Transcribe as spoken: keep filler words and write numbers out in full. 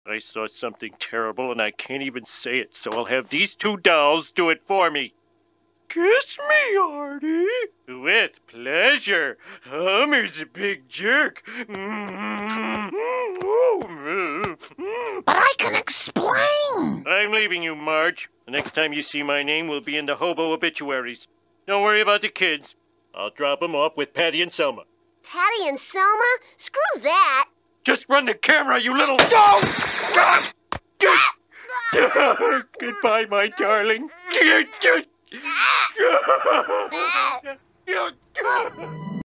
I saw something terrible and I can't even say it, so I'll have these two dolls do it for me. Kiss me, Artie. With pleasure. Homer's a big jerk. But I can explain. I'm leaving you, Marge. The next time you see my name will be in the hobo obituaries. Don't worry about the kids. I'll drop them off with Patty and Selma. Patty and Selma? Screw that. Just run the camera, you little... Oh! Goodbye, my darling.